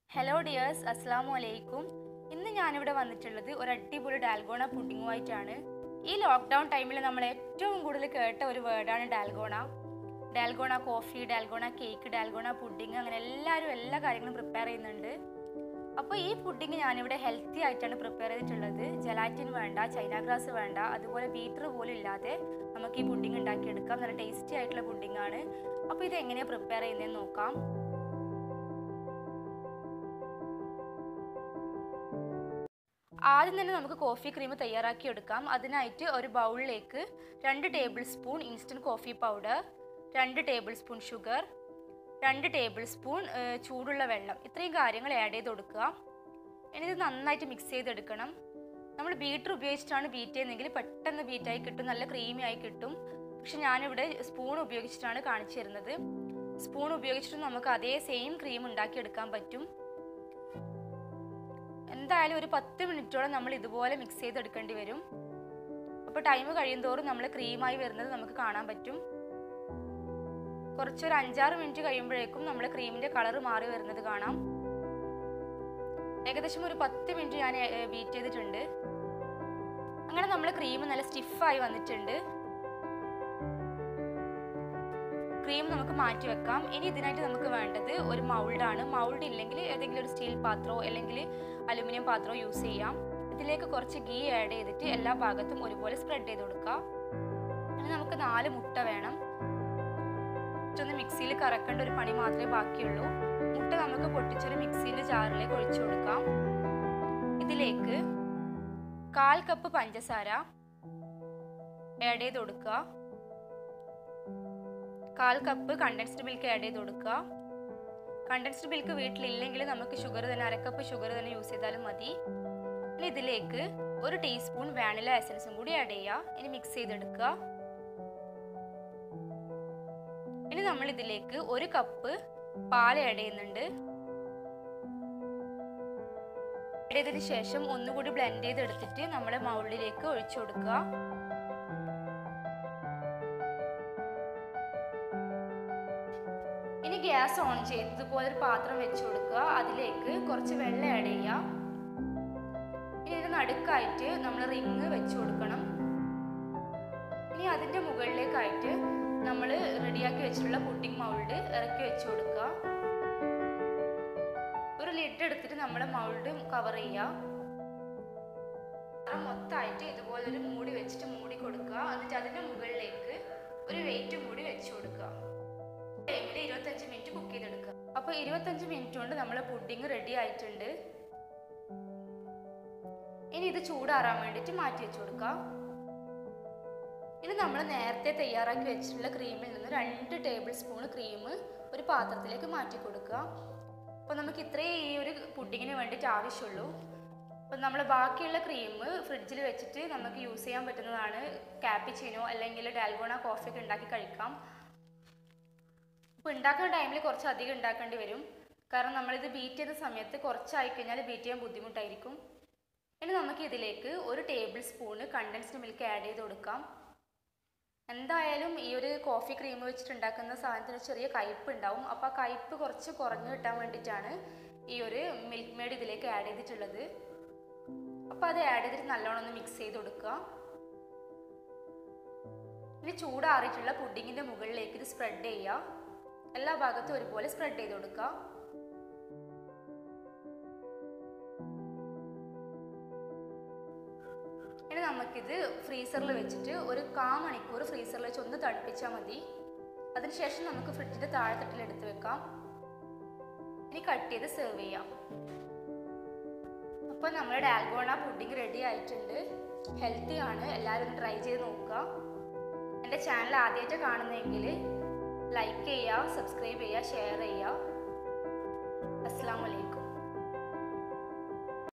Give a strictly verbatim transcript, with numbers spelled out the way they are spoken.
Hello dears, അസ്സലാമു അലൈക്കും. ഇന്ന് ഞാനിവിടെ വന്നിട്ടുള്ളത് ഒരു അടിപൊളി ഡാൽഗോണ പുഡിങ്ങുമായിട്ടാണ്. ഈ ലോക്ക്ഡൗൺ ടൈമിൽ നമ്മൾ ഏറ്റവും കൂടുതൽ കേട്ട ഒരു വേർഡാണ് dalgona. Dalgona coffee, dalgona cake, dalgona pudding, അങ്ങനെ എല്ലാവരും എല്ലാ കാര്യങ്ങളും പ്രിപ്പയർ ചെയ്യുന്നുണ്ട്. അപ്പോൾ ഈ പുഡിങ് ഞാനിവിടെ ഹെൽത്തി ആയിട്ടാണ് പ്രിപ്പയർ ചെയ്തിട്ടുള്ളത്. ജലാറ്റിൻ വേണ്ട, ചൈന ഗ്രാസ് വേണ്ട, അതുപോലെ ബീറ്റർ പോലും ഇല്ലാതെ നമുക്ക് ഈ പുഡിങ് ഉണ്ടാക്കിയെടുക്കാം. നല്ല ടേസ്റ്റി ആയിട്ടുള്ള പുഡിങ് ആണ്. അപ്പോൾ ഇത് എങ്ങനെയാണ് പ്രിപ്പയർ ചെയ്യുന്നതെന്ന് നോക്കാം. ആദ്യം തന്നെ നമുക്ക് കോഫി ക്രീം തയ്യാറാക്കി എടുക്കാം. അതിനായിട്ട് ഒരു ബൗളിലേക്ക് രണ്ട് tablespoon instant coffee powder, രണ്ട് ടേബിൾ സ്പൂൺ ഷുഗർ, രണ്ട് ടേബിൾ സ്പൂൺ ചൂടുള്ള വെള്ളം, ഇത്രയും കാര്യങ്ങൾ ആഡ് ചെയ്ത് കൊടുക്കുക. ഇനി ഇത് നന്നായിട്ട് മിക്സ് ചെയ്തെടുക്കണം. നമ്മൾ ബീറ്റർ ഉപയോഗിച്ചിട്ടാണ് ബീറ്റ് ചെയ്യുന്നതെങ്കിൽ പെട്ടെന്ന് ബീറ്റായി കിട്ടും, നല്ല ക്രീമി ആയി കിട്ടും. പക്ഷെ ഞാനിവിടെ സ്പൂൺ ഉപയോഗിച്ചിട്ടാണ് കാണിച്ചു തരുന്നത്. സ്പൂൺ ഉപയോഗിച്ചിട്ട് നമുക്ക് അതേ സെയിം ക്രീം ഉണ്ടാക്കിയെടുക്കാൻ പറ്റും. എന്തായാലും ഒരു പത്ത് മിനിറ്റോളം നമ്മൾ ഇതുപോലെ മിക്സ് ചെയ്തെടുക്കേണ്ടി വരും. അപ്പോൾ ടൈം കഴിയുന്തോറും നമ്മൾ ക്രീമായി വരുന്നത് നമുക്ക് കാണാൻ പറ്റും. കുറച്ചൊരു അഞ്ചാറ് മിനിറ്റ് കഴിയുമ്പോഴേക്കും നമ്മൾ ക്രീമിൻ്റെ കളർ മാറി വരുന്നത് കാണാം. ഏകദേശം ഒരു പത്ത് മിനിറ്റ് ഞാൻ ബീറ്റ് ചെയ്തിട്ടുണ്ട്. അങ്ങനെ നമ്മൾ ക്രീം നല്ല സ്റ്റിഫായി വന്നിട്ടുണ്ട്. ക്രീം നമുക്ക് മാറ്റി വെക്കാം. ഇനി ഇതിനായിട്ട് നമുക്ക് വേണ്ടത് ഒരു മൗൾഡാണ്. മൗൾഡ് ഇല്ലെങ്കിൽ ഏതെങ്കിലും ഒരു സ്റ്റീൽ പാത്രമോ അല്ലെങ്കിൽ അലുമിനിയം പാത്രമോ യൂസ് ചെയ്യാം. ഇതിലേക്ക് കുറച്ച് ഗീ ആഡ് ചെയ്തിട്ട് എല്ലാ ഭാഗത്തും ഒരുപോലെ സ്പ്രെഡ് ചെയ്ത് കൊടുക്കുക. ഇനി നമുക്ക് നാല് മുട്ട വേണം. ഒന്ന് മിക്സിയിൽ കറക്കേണ്ട ഒരു പണി മാത്രമേ ബാക്കിയുള്ളൂ. മുട്ട നമുക്ക് പൊട്ടിച്ചൊരു മിക്സിയിലെ ജാറിലേക്ക് ഒഴിച്ചു കൊടുക്കാം. ഇതിലേക്ക് കാൽ കപ്പ് പഞ്ചസാര ആഡ് ചെയ്ത് കൊടുക്കുക. കാൽ കപ്പ് കണ്ടൻസ്ഡ് മിൽക്ക് ആഡ് ചെയ്ത് കൊടുക്കുക. കണ്ടൻസ്ഡ് മിൽക്ക് വീട്ടിലില്ലെങ്കിൽ നമുക്ക് ഷുഗർ തന്നെ, അരക്കപ്പ് ഷുഗർ തന്നെ യൂസ് ചെയ്താലും മതി. ഇനി ഇതിലേക്ക് ഒരു ടീസ്പൂൺ വാനില എസൻസും കൂടി ആഡ് ചെയ്യുക. ഇനി മിക്സ് ചെയ്തെടുക്കുക. ഇനി നമ്മൾ ഇതിലേക്ക് ഒരു കപ്പ് പാൽ ആഡ് ചെയ്യുന്നുണ്ട്. ആഡ് ചെയ്തതിന് ശേഷം ഒന്നുകൂടി ബ്ലെൻഡ് ചെയ്തെടുത്തിട്ട് നമ്മൾ മൗൾഡിലേക്ക് ഒഴിച്ചു കൊടുക്കുക. ഇനി ഗ്യാസ് ഓൺ ചെയ്ത് ഇതുപോലെ ഒരു പാത്രം വെച്ച് കൊടുക്കുക. അതിലേക്ക് കുറച്ച് വെള്ളം ആഡ് ചെയ്യുക. ഇനി ഇതിന് നടുക്കായിട്ട് നമ്മൾ റിങ് വെച്ച് കൊടുക്കണം. ഇനി അതിൻ്റെ മുകളിലേക്കായിട്ട് നമ്മൾ റെഡിയാക്കി വെച്ചിട്ടുള്ള പുഡിംഗ് മൗൾഡ് ഇറക്കി വെച്ച് കൊടുക്കുക. ഒരു ലിഡ് എടുത്തിട്ട് നമ്മൾ മൗൾഡ് കവർ ചെയ്യുക. മൊത്തമായിട്ട് ഇതുപോലൊരു മൂടി വെച്ചിട്ട് മൂടി കൊടുക്കുക. എന്നിട്ട് അതിൻ്റെ മുകളിലേക്ക് ഒരു വെയിറ്റ് കൂടി വെച്ച് കൊടുക്കുക. ടൈമിൽ ഇരുപത്തഞ്ച് മിനിറ്റ് കുക്ക് ചെയ്തെടുക്കുക. അപ്പോൾ ഇരുപത്തഞ്ച് മിനിറ്റ് കൊണ്ട് നമ്മളെ പുഡിങ് റെഡി ആയിട്ടുണ്ട്. ഇനി ഇത് ചൂടാറാൻ വേണ്ടിയിട്ട് മാറ്റി വെച്ച് കൊടുക്കുക. ഇനി നമ്മൾ നേരത്തെ തയ്യാറാക്കി വെച്ചിട്ടുള്ള ക്രീമിൽ നിന്ന് രണ്ട് ടേബിൾ സ്പൂൺ ക്രീം ഒരു പാത്രത്തിലേക്ക് മാറ്റി കൊടുക്കുക. അപ്പോൾ നമുക്ക് ഇത്രയും ഈ ഒരു പുഡിങ്ങിന് വേണ്ടിയിട്ട് ആവശ്യമുള്ളൂ. അപ്പോൾ നമ്മൾ ബാക്കിയുള്ള ക്രീം ഫ്രിഡ്ജിൽ വെച്ചിട്ട് നമുക്ക് യൂസ് ചെയ്യാൻ പറ്റുന്നതാണ്. കാപ്പിച്ചിനോ അല്ലെങ്കിൽ ഡാൽഗോണ കോഫി ഒക്കെ ഉണ്ടാക്കി കഴിക്കാം. അപ്പോൾ ഉണ്ടാക്കുന്ന ടൈമിൽ കുറച്ച് അധികം ഉണ്ടാക്കേണ്ടി വരും. കാരണം നമ്മളിത് ബീറ്റ് ചെയ്യുന്ന സമയത്ത് കുറച്ചായി കഴിഞ്ഞാൽ ബീറ്റ് ചെയ്യാൻ ബുദ്ധിമുട്ടായിരിക്കും. ഇനി നമുക്ക് ഇതിലേക്ക് ഒരു tablespoon condensed milk add ചെയ്ത് കൊടുക്കാം. എന്തായാലും ഈ ഒരു കോഫി ക്രീം വെച്ചിട്ട് ഉണ്ടാക്കുന്ന സാധനത്തിന് ചെറിയ കയ്പ്പ് ഉണ്ടാവും. അപ്പോൾ ആ കയ്പ്പ് കുറച്ച് കുറഞ്ഞു കിട്ടാൻ വേണ്ടിയിട്ടാണ് ഈ ഒരു മിൽക്ക് മെയ്ഡ് ഇതിലേക്ക് ആഡ് ചെയ്തിട്ടുള്ളത്. അപ്പോൾ അത് ആഡ് ചെയ്തിട്ട് നല്ലോണം ഒന്ന് മിക്സ് ചെയ്ത് കൊടുക്കുക. ഇനി ചൂടാറിയിട്ടുള്ള പുഡിങ്ങിൻ്റെ മുകളിലേക്ക് ഇത് സ്പ്രെഡ് ചെയ്യുക. എല്ലാ ഭാഗത്തും ഒരുപോലെ സ്പ്രെഡ് ചെയ്ത് കൊടുക്കുക. ഇനി നമുക്കിത് ഫ്രീസറിൽ വെച്ചിട്ട് ഒരു കാ മണിക്കൂർ ഫ്രീസറിൽ വെച്ച് ഒന്ന് തണുപ്പിച്ചാൽ മതി. അതിനുശേഷം നമുക്ക് ഫ്രിഡ്ജിൻ്റെ താഴെത്തട്ടിൽ എടുത്ത് വെക്കാം. ഇനി കട്ട് ചെയ്ത് സെർവ് ചെയ്യാം. അപ്പോൾ നമ്മുടെ ഡാൽഗോണ പുഡിംഗ് റെഡി ആയിട്ടുണ്ട്. ഹെൽത്തി ആണ്, എല്ലാവരും ഒന്ന് ട്രൈ ചെയ്ത് നോക്കുക. എൻ്റെ ചാനൽ ആദ്യമായിട്ട് കാണുന്നതെങ്കിൽ ലൈക്ക് ചെയ്യുക, സബ്സ്ക്രൈബ് ചെയ്യുക, ഷെയർ ചെയ്യുക. അസ്സലാമു അലൈക്കും.